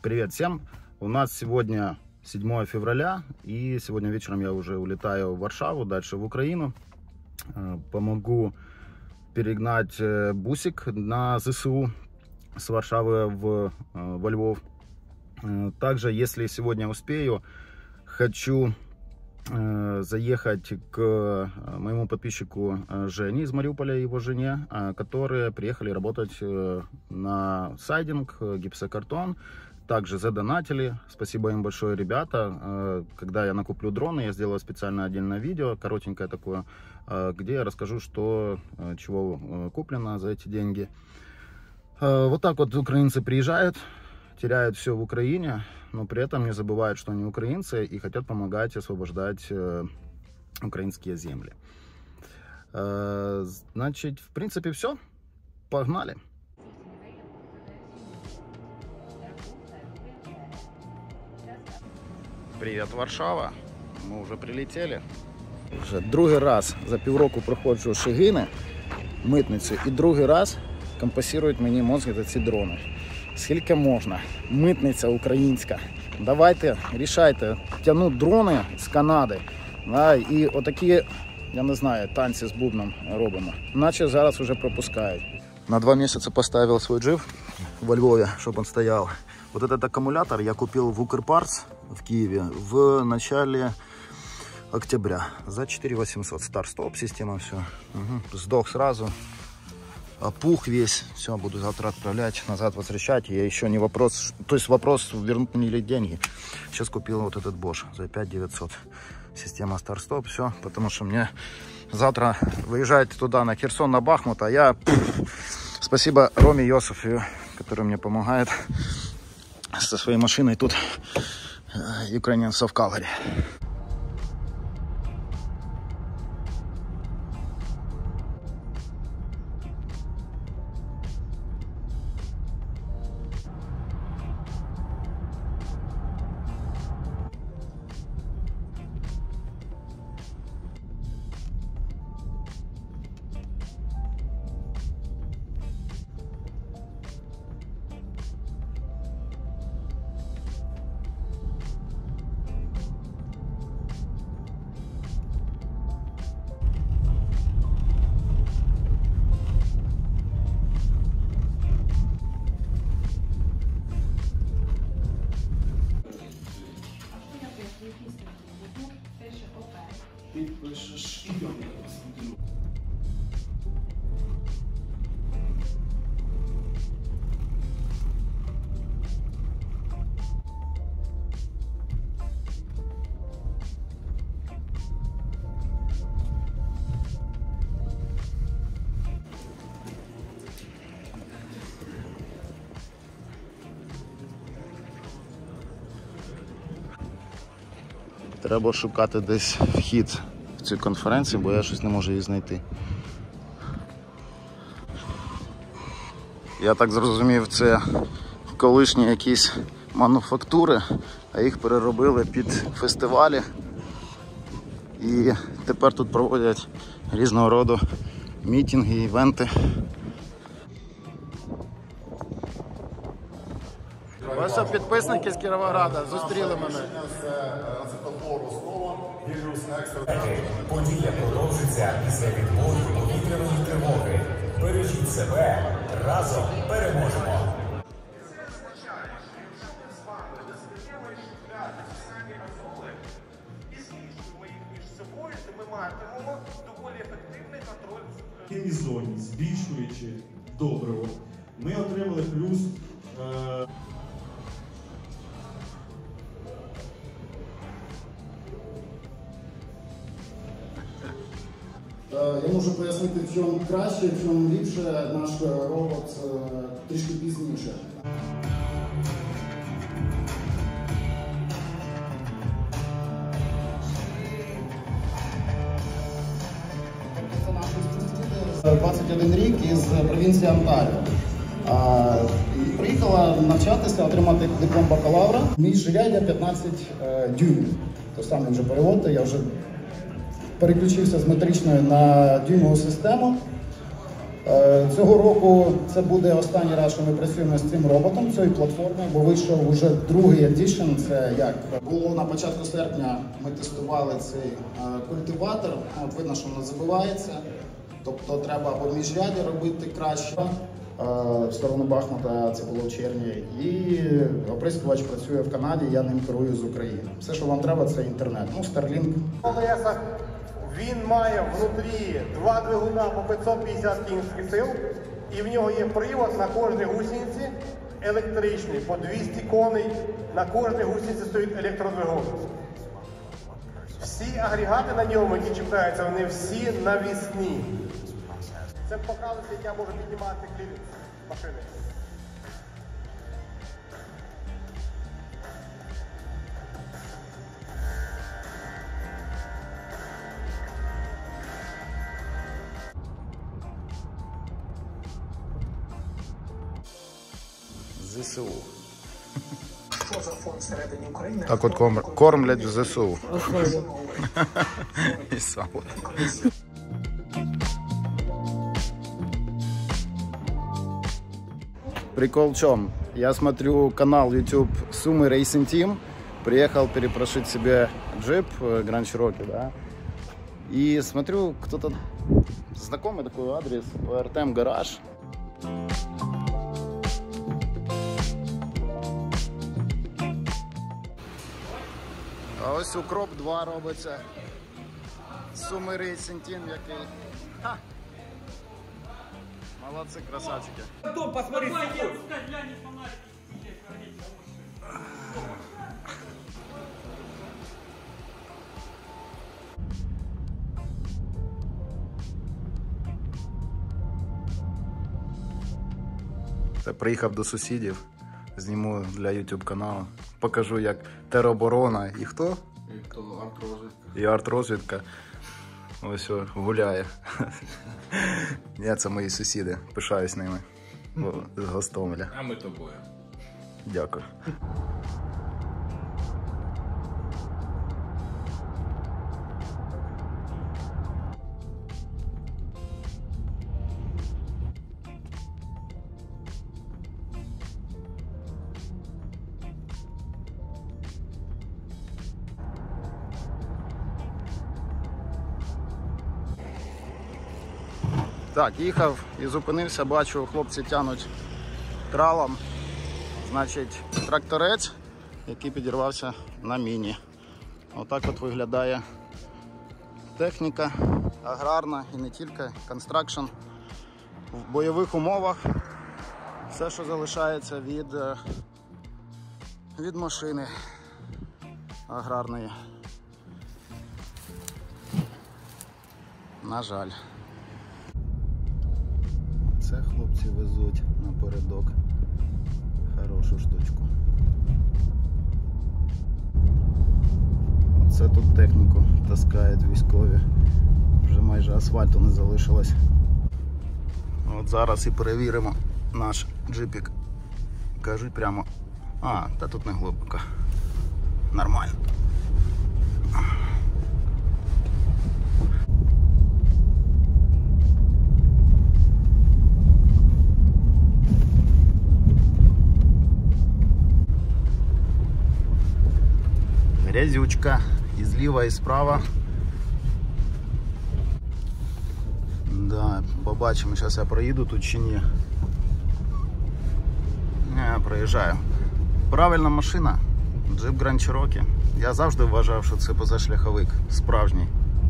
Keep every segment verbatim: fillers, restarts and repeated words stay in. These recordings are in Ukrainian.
Привет всем! У нас сегодня седьмое февраля, и сегодня вечером я уже улетаю в Варшаву, дальше в Украину. Помогу перегнать бусик на ЗСУ с Варшавы в, во Львов. Также, если сегодня успею, хочу заехать к моему подписчику Жене из Мариуполя и его жене, которые приехали работать на сайдинг, гипсокартон. Также задонатили. Спасибо им большое, ребята. Когда я накуплю дроны, я сделаю специально отдельное видео, коротенькое такое, где я расскажу, что, чего куплено за эти деньги. Вот так вот украинцы приезжают, теряют все в Украине, но при этом не забывают, что они украинцы и хотят помогать освобождать украинские земли. Значит, в принципе, все. Погнали! Привет, Варшава! Ми вже прилетіли. Вже другий раз за півроку проходжу Шегини, митницю, і другий раз компенсують мені мозги за ці дрони. Скільки можна? Митниця українська. Давайте, рішайте, тягнуть дрони з Канади. Да, і отакі, я не знаю, танці з бубном робимо. Наче зараз вже пропускають. На два місяці поставив свій джип во Львові, щоб він стояв. Вот этот аккумулятор я купил в Укрпарс в Киеве в начале октября за четыре тысячи восемьсот. Старт-стоп, система, все. Угу. Сдох сразу. Пух весь. Все, буду завтра отправлять, назад возвращать. Я еще не вопрос, то есть вопрос, вернут мне ли деньги. Сейчас купил вот этот Bosch за пять тысяч девятьсот. Система старт-стоп, все. Потому что мне завтра выезжать туда, на Херсон, на Бахмут, а я... Спасибо Роме Йосифу, который мне помогает со своей машиной тут, Ukrainian of Calgary. Підпишеш і йому. Треба шукати десь вхід в цю конференцію, бо я щось не можу її знайти. Я так зрозумів, це колишні якісь мануфактури, а їх переробили під фестивалі. І тепер тут проводять різного роду мітинги, івенти. Ось підписники з Кіровограда зустріли мене. Подія продовжиться після відбою повітряної тривоги. Бережіть себе, разом переможемо. В цій зоні, збільшуючи добриво, ми отримали плюс. Е Я можу пояснити, в чому краще, в чому ліпше наш робот трішки пізніше. двадцять один рік із провінції Онтаріо. Приїхала навчатися, отримати диплом бакалавра. Мій жирядя п'ятнадцять дюймів. Тож саме вже переводити, я вже переключився з метричної на дюймову систему. Цього року це буде останній раз, що ми працюємо з цим роботом, цією платформою, бо вийшов вже другий едішн. Це як було на початку серпня, ми тестували цей культиватор, от видно, що воно забивається, тобто треба або міжряддя робити краще. В сторону Бахмута це було в червні. І оприскувач працює в Канаді, я ним керую з України. Все, що вам треба, це інтернет. Ну, Starlink. Він має внутрі два двигуна по п'ятсот п'ятдесят кінських сил, і в нього є привод на кожній гусениці електричний, по двісті коней, на кожній гусениці стоїть електродвигун. Всі агрегати на ньому, які чіпляються, вони всі навісні. Це показує, як я можу піднімати кліренс машини. ЗСУ. Що за фонд всередині України? Так от корм, кормлять в ЗСУ. І сало. Прикол в чем? Я смотрю канал YouTube Sumy Racing Team. Приехал перепрошить себе джип Grand Cherokee, да? И смотрю, кто-то знакомый такой адрес, Артем Гараж. А ось Укроп два робиться. Sumy Racing Team який. Ха! Молодцы, красавчики. Посмотри, Та приїхав до сусідів, зніму для YouTube каналу. Покажу, як тероборона і хто? І хто арт-розвідка. І арт-розвідка. Ось о, гуляє. Я це мої сусіди, пишаюсь ними. З Гостомеля. А ми тобою. Дякую. Так, їхав і зупинився, бачу, хлопці тянуть тралом, значить, тракторець, який підірвався на міні. Отак от виглядає техніка аграрна і не тільки, констракшн. В бойових умовах все, що залишається від, від машини аграрної. На жаль. Це хлопці везуть напередок хорошу штучку. Оце тут техніку таскають військові. Вже майже асфальту не залишилось. От зараз і перевіримо наш джипік. Кажуть прямо, а, та тут не глибоко. Нормально. Грязючка і зліва, і справа. Да, побачимо, зараз я проїду тут чи ні. Я проїжджаю. Правильна машина. Джип Grand Cherokee. Я завжди вважав, що це позашляховик. Справжній.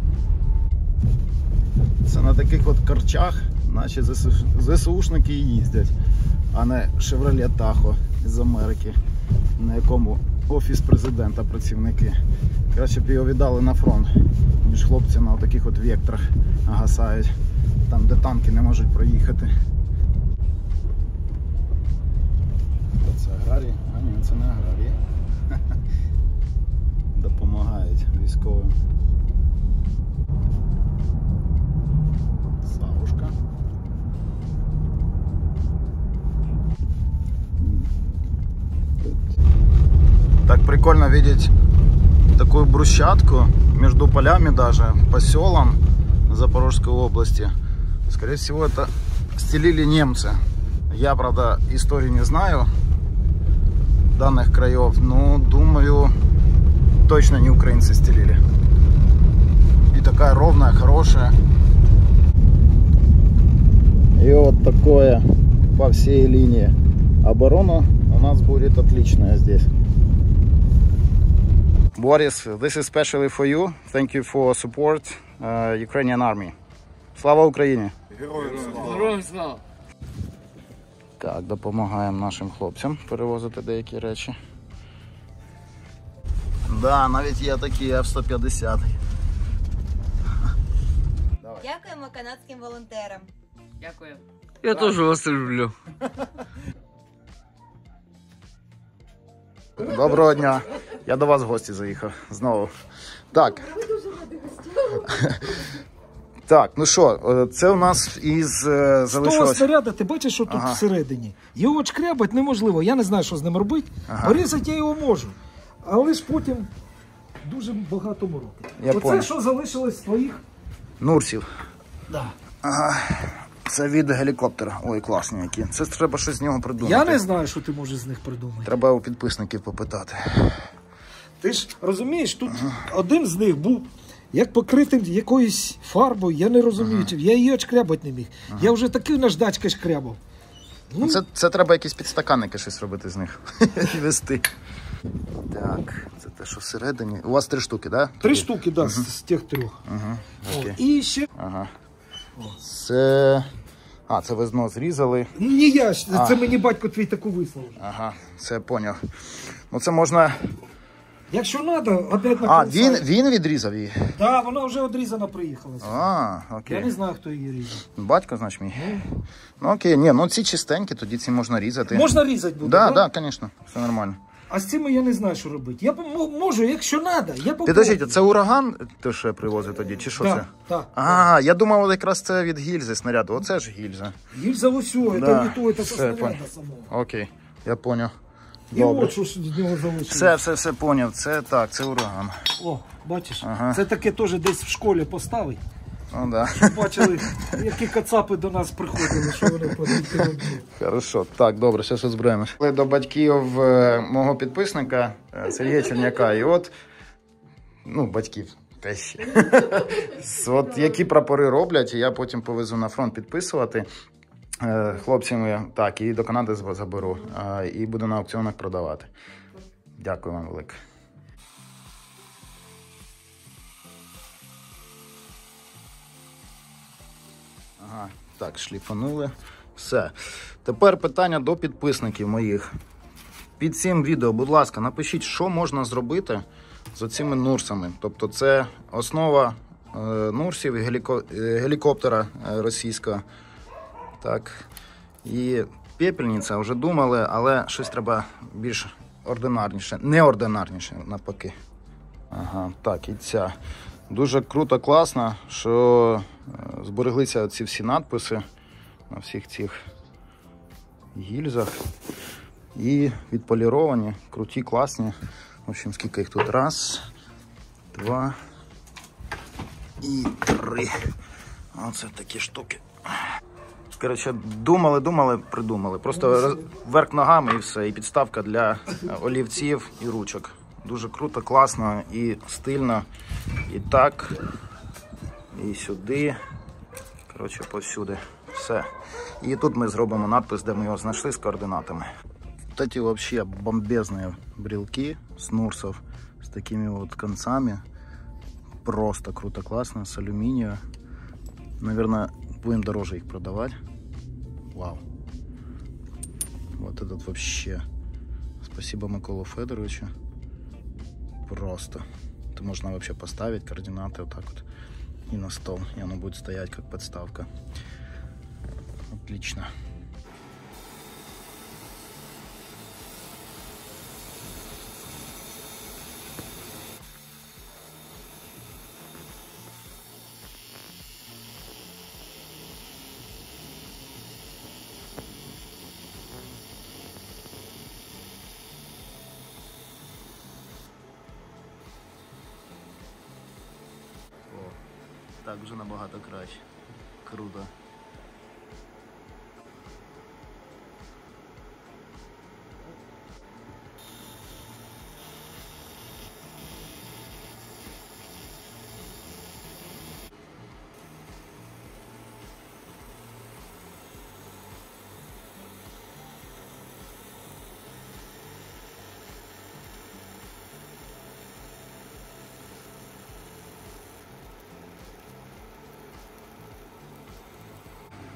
Це на таких от корчах наші ЗСУшники їздять, а не Chevrolet Tahoe з Америки, на якому офіс президента працівники. Краще б його віддали на фронт, ніж хлопці на таких от векторах гасають, там де танки не можуть проїхати. Це аграрії? А ні, це не аграрії. Допомагають військовим. Савушка. Так прикольно видеть такую брусчатку между полями, даже по селам Запорожской области. Скорее всего, это стелили немцы. Я, правда, историю не знаю данных краев, но думаю, точно не украинцы стелили. И такая ровная, хорошая. И вот такое по всей линии. Оборона у нас будет отличная здесь. Boris, this is especially for you. Thank you for support uh, Ukrainian army. Слава Україні! Героям слава! Так, допомагаємо нашим хлопцям перевозити деякі речі. Да, навіть є такі еф сто п'ятдесят. Дякуємо канадським волонтерам. Дякую. Я теж вас люблю. Доброго дня. Я до вас в гості заїхав знову. Так. Так, ну що, це у нас із З залишилось... того снаряда, ти бачиш, що тут Ага. всередині? Його шкрябать неможливо, я не знаю, що з ним робити. Ага. Порізати я його можу, але ж потім дуже багато мороки. Я Оце, понял. що залишилось з твоїх... Нурсів. Да. Ага. Це від гелікоптера. Ой, класні які. Це треба щось з нього придумати. Я не знаю, що ти можеш з них придумати. Треба у підписників попитати. Ти ж розумієш, тут ага. один з них був як покритим якоюсь фарбою, я не розумію, ага. я її шкрябати не міг. Ага. Я вже такий наждачки шкрябав. Ну, це, це треба якісь підстаканники щось робити з них. І вести. Так, це те, що всередині. У вас три штуки, так? Да? Три Тобі? штуки, так, да, ага. з, з тих трьох. Ага. О, і ще... Ага. Це... А, це ви знову зрізали. Не я, це а. мені батько твій таку вислав. Ага, це поняв. Ну це можна... Якщо треба, опять на А, він, він відрізав її? Так, да, вона вже одрізана приїхала. А, окей. Я не знаю, хто її різав. Батько, значить, мій. Ну, ну окей, ні, ну ці чистенькі, тоді ці можна різати. Можна різати буде, да, так? Так, да, звісно, все нормально. А з цими я не знаю, що робити. Я можу, якщо треба, я попробую. Підождіть, це ураган, те, що я привозив тоді, чи що да, це? Так. А, я думав, от якраз це від гільзи снаряду. Оце ж гільза. Гільза усього, да. це не то, це все, снаряда пон... самого. Окей, я поняв. І от що ж з нього залишилось. Все, все, все поняв. Це так, це ураган. О, бачиш, ага. Це таке теж десь в школі поставить. Ну, да. Бачили, які кацапи до нас приходили, що вони подивили. Хорошо, так, добре, зараз розберемось. До батьків мого підписника Сергія Черняка, і от, ну, батьків теж. От які прапори роблять, я потім повезу на фронт підписувати хлопцями, так, і до Канади заберу, і буду на аукціонах продавати. Дякую вам велике. Ага, так, шліфанули. Все. Тепер питання до підписників моїх. Під цим відео, будь ласка, напишіть, що можна зробити з цими нурсами. Тобто це основа е, нурсів і геліко, е, гелікоптера е, російського. Так. І пепельниця вже думали, але щось треба більш ординарніше. Неординарніше, навпаки. Ага, так, і ця. Дуже круто, класно, що збереглися ці всі надписи на всіх цих гільзах. І відполіровані, круті, класні. В общем, скільки їх тут? Раз, два і три. Оце такі штуки. Коротше, думали, думали, придумали. Просто вверх ногами і все. І підставка для олівців і ручок. Дуже круто, класно і стильно. І так, і сюди. Коротше, повсюди. Все. І тут ми зробимо надпис, де ми його знайшли, з координатами. Вот эти вообще бомбезные брелки с нурсов, с такими вот концами. Просто круто, классно, с алюминия. Наверное, будем дороже их продавать. Вау. Вот этот вообще. Спасибо Миколу Федоровичу. Просто. Это можно вообще поставить координаты вот так вот и на стол. И оно будет стоять как подставка. Отлично. Так, вже набагато краще. Круто.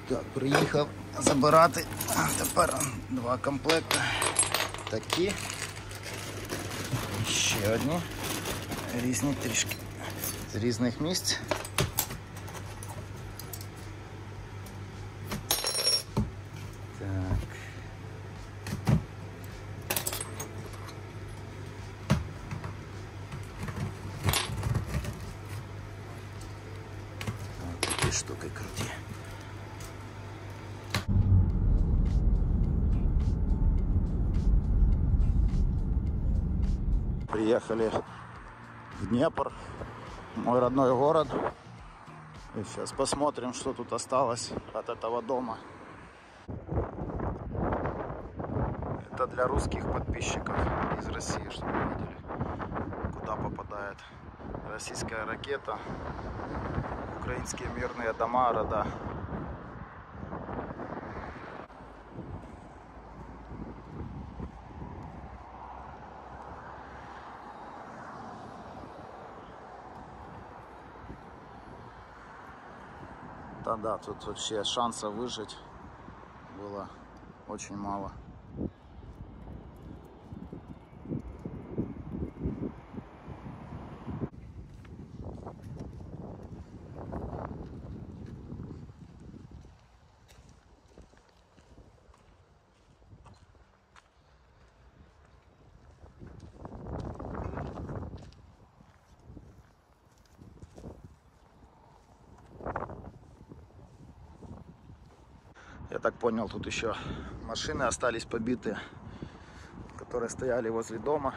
Так, приїхав забирати. Тепер два комплекти. Такі. Ще одні. Різні трішки. З різних місць. Так. Вот такие штуки круті. Приехали в Днепр, мой родной город. И сейчас посмотрим, что тут осталось от этого дома. Это для русских подписчиков из России, чтобы вы видели, куда попадает российская ракета, украинские мирные дома, рода. Да-да, тут вообще шансов выжить было очень мало. Я так понял, тут еще машины остались побитые, которые стояли возле дома.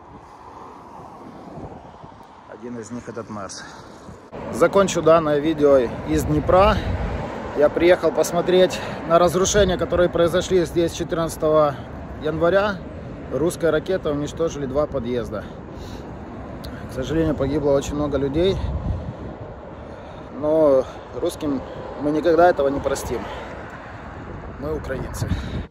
Один из них этот Мерс. Закончу данное видео из Днепра. Я приехал посмотреть на разрушения, которые произошли здесь четырнадцатого января. Русская ракета уничтожили два подъезда. К сожалению, погибло очень много людей. Но русским мы никогда этого не простим. Мы украинцы.